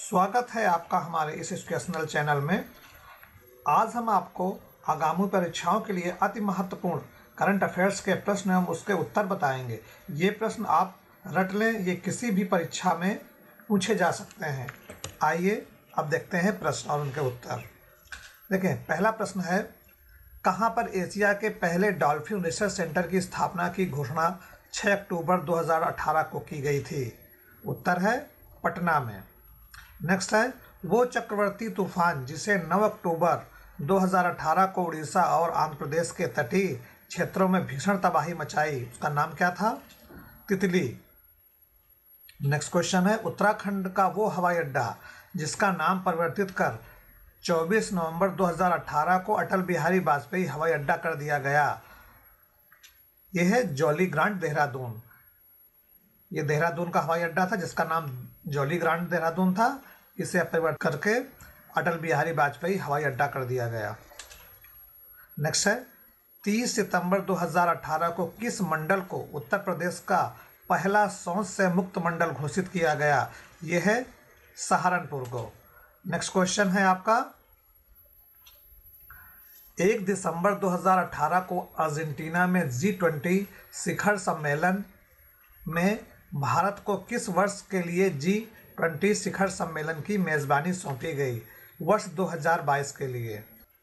स्वागत है आपका हमारे इस एजुकेशनल चैनल में। आज हम आपको आगामी परीक्षाओं के लिए अति महत्वपूर्ण करंट अफेयर्स के प्रश्न एवं उसके उत्तर बताएंगे। ये प्रश्न आप रट लें, ये किसी भी परीक्षा में पूछे जा सकते हैं। आइए अब देखते हैं प्रश्न और उनके उत्तर। देखें, पहला प्रश्न है, कहाँ पर एशिया के पहले डॉल्फिन रिसर्च सेंटर की स्थापना की घोषणा 6 अक्टूबर 2018 को की गई थी? उत्तर है पटना में। नेक्स्ट है, वो चक्रवर्ती तूफान जिसे 9 अक्टूबर 2018 को उड़ीसा और आंध्र प्रदेश के तटीय क्षेत्रों में भीषण तबाही मचाई, उसका नाम क्या था? तितली। नेक्स्ट क्वेश्चन है, उत्तराखंड का वो हवाई अड्डा जिसका नाम परिवर्तित कर 24 नवंबर 2018 को अटल बिहारी वाजपेयी हवाई अड्डा कर दिया गया, यह है जॉली ग्रांट देहरादून। ये देहरादून का हवाई अड्डा था जिसका नाम जॉली ग्रांट देहरादून था, इसे परिवर्तित करके अटल बिहारी वाजपेयी हवाई अड्डा कर दिया गया। नेक्स्ट है, 30 सितंबर 2018 को किस मंडल को उत्तर प्रदेश का पहला शौच से मुक्त मंडल घोषित किया गया? यह है सहारनपुर को। नेक्स्ट क्वेश्चन है आपका, 1 दिसंबर 2018 को अर्जेंटीना में G20 शिखर सम्मेलन में भारत को किस वर्ष के लिए G20 शिखर सम्मेलन की मेजबानी सौंपी गई? वर्ष 2022 के लिए।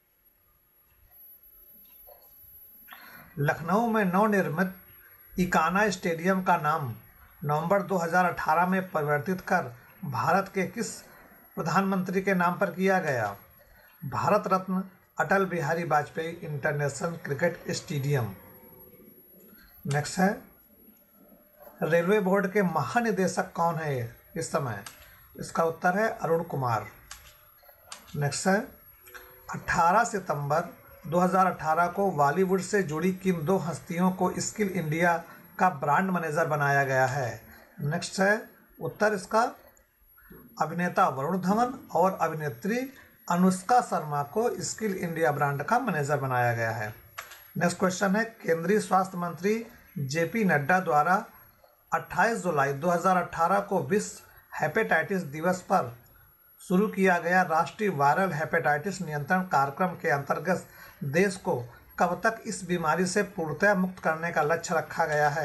लखनऊ में नवनिर्मित इकाना स्टेडियम का नाम नवंबर 2018 में परिवर्तित कर भारत के किस प्रधानमंत्री के नाम पर किया गया? Bharat Ratna Atal Bihari Vajpayee international cricket stadium. Next है, रेलवे बोर्ड के महानिदेशक कौन है इस समय? इसका उत्तर है अरुण कुमार। नेक्स्ट है, 18 सितंबर 2018 को बॉलीवुड से जुड़ी किन दो हस्तियों को स्किल इंडिया का ब्रांड मैनेजर बनाया गया है? नेक्स्ट है उत्तर इसका, अभिनेता वरुण धवन और अभिनेत्री अनुष्का शर्मा को स्किल इंडिया ब्रांड का मैनेजर बनाया गया है। नेक्स्ट क्वेश्चन है, केंद्रीय स्वास्थ्य मंत्री JP नड्डा द्वारा 28 जुलाई 2018 को विश्व हेपेटाइटिस दिवस पर शुरू किया गया राष्ट्रीय वायरल हेपेटाइटिस नियंत्रण कार्यक्रम के अंतर्गत देश को कब तक इस बीमारी से पूर्णतः मुक्त करने का लक्ष्य रखा गया है?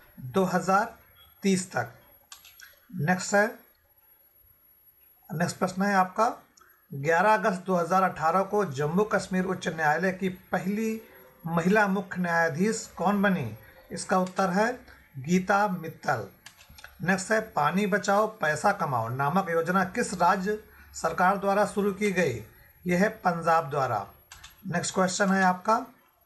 2030 तक। नेक्स्ट प्रश्न है आपका, 11 अगस्त 2018 को जम्मू कश्मीर उच्च न्यायालय की पहली महिला मुख्य न्यायाधीश कौन बनी? इसका उत्तर है गीता मित्तल। नेक्स्ट है, पानी बचाओ पैसा कमाओ नामक योजना किस राज्य सरकार द्वारा शुरू की गई? यह है पंजाब द्वारा। नेक्स्ट क्वेश्चन है आपका,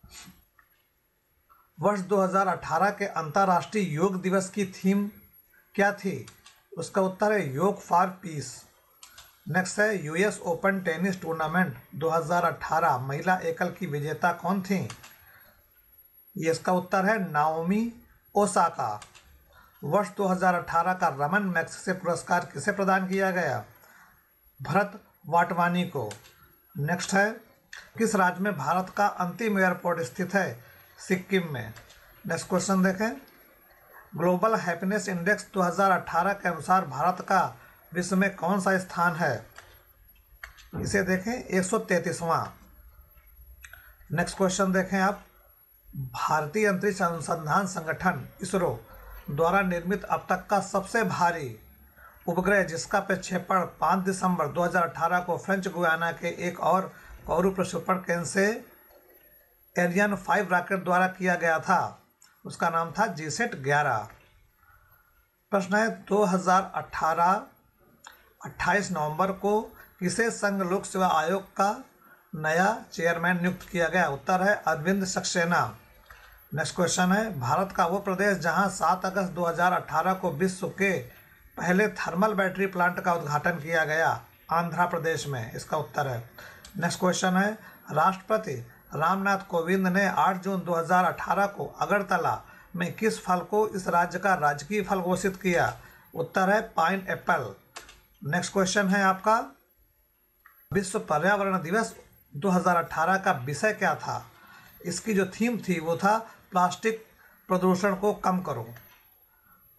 वर्ष 2018 के अंतर्राष्ट्रीय योग दिवस की थीम क्या थी? उसका उत्तर है योग फॉर पीस। नेक्स्ट है, US ओपन टेनिस टूर्नामेंट 2018 महिला एकल की विजेता कौन थी? ये इसका उत्तर है नाओमी ओसाका। वर्ष 2018 का रमन मैग्सेसे पुरस्कार किसे प्रदान किया गया? भरत वाटवानी को। नेक्स्ट है, किस राज्य में भारत का अंतिम एयरपोर्ट स्थित है? सिक्किम में। नेक्स्ट क्वेश्चन देखें, ग्लोबल हैप्पीनेस इंडेक्स 2018 के अनुसार भारत का विश्व में कौन सा स्थान है? इसे देखें 133वां। नेक्स्ट क्वेश्चन देखें आप, भारतीय अंतरिक्ष अनुसंधान संगठन इसरो द्वारा निर्मित अब तक का सबसे भारी उपग्रह जिसका प्रक्षेपण 5 दिसंबर 2018 को फ्रेंच गुयाना के एक और कोरू प्रक्षेपण केंद्र से एरियन 5 रॉकेट द्वारा किया गया था, उसका नाम था GSAT 11। प्रश्न है, 2018 28 नवंबर को किसे संघ लोक सेवा आयोग का नया चेयरमैन नियुक्त किया गया? उत्तर है अरविंद सक्सेना। नेक्स्ट क्वेश्चन है, भारत का वो प्रदेश जहां 7 अगस्त 2018 को विश्व के पहले थर्मल बैटरी प्लांट का उद्घाटन किया गया? आंध्र प्रदेश में इसका उत्तर है। नेक्स्ट क्वेश्चन है, राष्ट्रपति रामनाथ कोविंद ने 8 जून 2018 को अगरतला में किस फल को इस राज्य का राजकीय फल घोषित किया? उत्तर है पाइन एप्पल। नेक्स्ट क्वेश्चन है आपका, विश्व पर्यावरण दिवस 2018 का विषय क्या था? इसकी जो थीम थी वो था प्लास्टिक प्रदूषण को कम करो।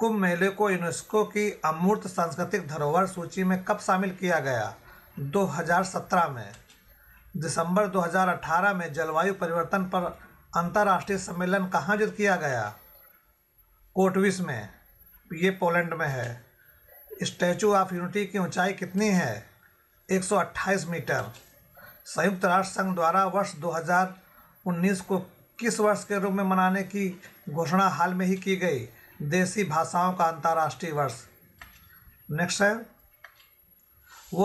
कुंभ मेले को यूनेस्को की अमूर्त सांस्कृतिक धरोहर सूची में कब शामिल किया गया? 2017 में। दिसंबर 2018 में जलवायु परिवर्तन पर अंतर्राष्ट्रीय सम्मेलन कहाँ आयोजित किया गया? कोटविस में, ये पोलैंड में है। स्टैचू ऑफ यूनिटी की ऊंचाई कितनी है? 128 मीटर। संयुक्त राष्ट्र संघ द्वारा वर्ष 2019 को किस वर्ष के रूप में मनाने की घोषणा हाल में ही की गई? देसी भाषाओं का अंतर्राष्ट्रीय वर्ष। नेक्स्ट है, वो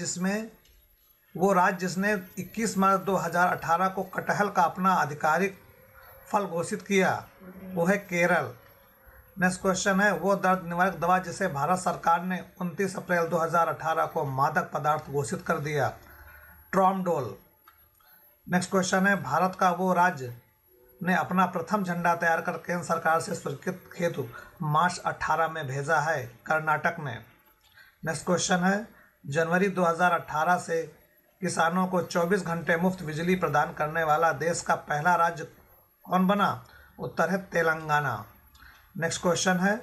राज्य जिसने 21 मार्च 2018 को कटहल का अपना आधिकारिक फल घोषित किया, वो है केरल। नेक्स्ट क्वेश्चन है, वो दर्द निवारक दवा जिसे भारत सरकार ने 29 अप्रैल 2018 को मादक पदार्थ घोषित कर दिया, ट्रामाडोल। नेक्स्ट क्वेश्चन है, भारत का वो राज्य ने अपना प्रथम झंडा तैयार कर केंद्र सरकार से स्वीकृत हेतु मार्च 18 में भेजा है, कर्नाटक ने। नेक्स्ट क्वेश्चन है, जनवरी 2018 से किसानों को 24 घंटे मुफ्त बिजली प्रदान करने वाला देश का पहला राज्य कौन बना? उत्तर है तेलंगाना। नेक्स्ट क्वेश्चन है,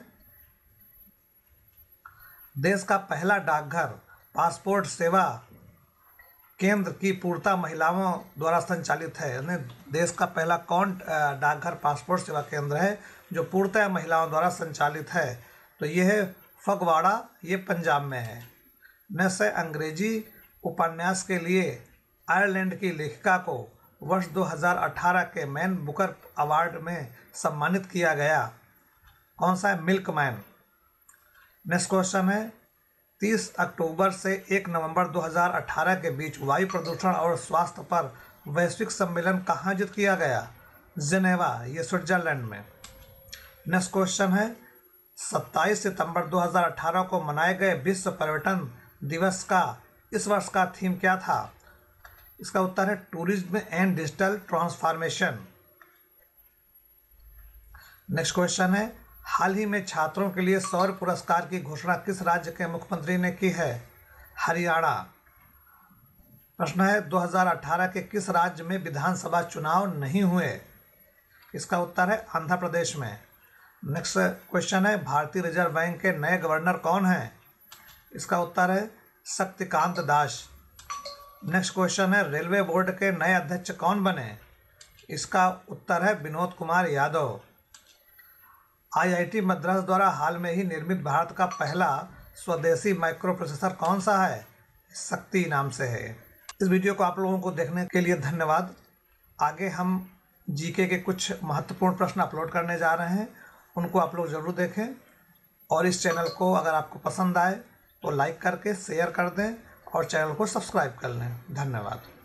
देश का पहला डाकघर पासपोर्ट सेवा केंद्र की पूर्णतः महिलाओं द्वारा संचालित है, यानी देश का पहला कौन डाकघर पासपोर्ट सेवा केंद्र है जो पूर्णतः महिलाओं द्वारा संचालित है? तो ये है फगवाड़ा, ये पंजाब में है। नेक्स्ट है, अंग्रेजी उपन्यास के लिए आयरलैंड की लेखिका को वर्ष 2018 के मैन बुकर अवार्ड में सम्मानित किया गया, कौन सा है? मिल्कमैन। नेक्स्ट क्वेश्चन है, 30 अक्टूबर से 1 नवंबर 2018 के बीच वायु प्रदूषण और स्वास्थ्य पर वैश्विक सम्मेलन कहाँ आयोजित किया गया? जिनेवा, ये स्विट्जरलैंड में। नेक्स्ट क्वेश्चन है, 27 सितंबर 2018 को मनाए गए विश्व पर्यटन दिवस का इस वर्ष का थीम क्या था? इसका उत्तर है tourism and digital transformation. Next question है, हाल ही में छात्रों के लिए शौर्य पुरस्कार की घोषणा किस राज्य के मुख्यमंत्री ने की है? हरियाणा। प्रश्न है, 2018 के किस राज्य में विधानसभा चुनाव नहीं हुए? इसका उत्तर है आंध्र प्रदेश में। नेक्स्ट क्वेश्चन है, भारतीय रिजर्व बैंक के नए गवर्नर कौन हैं? इसका उत्तर है शक्तिकांत दास। नेक्स्ट क्वेश्चन है, रेलवे बोर्ड के नए अध्यक्ष कौन बने? इसका उत्तर है विनोद कुमार यादव। आईआईटी मद्रास द्वारा हाल में ही निर्मित भारत का पहला स्वदेशी माइक्रो प्रोसेसर कौन सा है? शक्ति नाम से है। इस वीडियो को आप लोगों को देखने के लिए धन्यवाद। आगे हम जीके के कुछ महत्वपूर्ण प्रश्न अपलोड करने जा रहे हैं, उनको आप लोग ज़रूर देखें और इस चैनल को अगर आपको पसंद आए तो लाइक करके शेयर कर दें और चैनल को सब्सक्राइब कर लें। धन्यवाद।